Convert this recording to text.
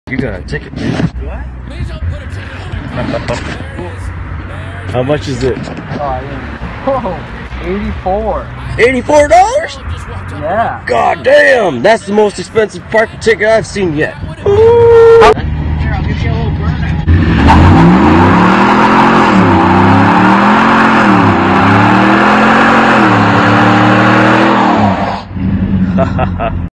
You got a ticket, dude. What? How much is it? Oh, I didn't. 84. $84? Yeah. God damn! That's the most expensive parking ticket I've seen yet. Here, I'll get you a little burnout.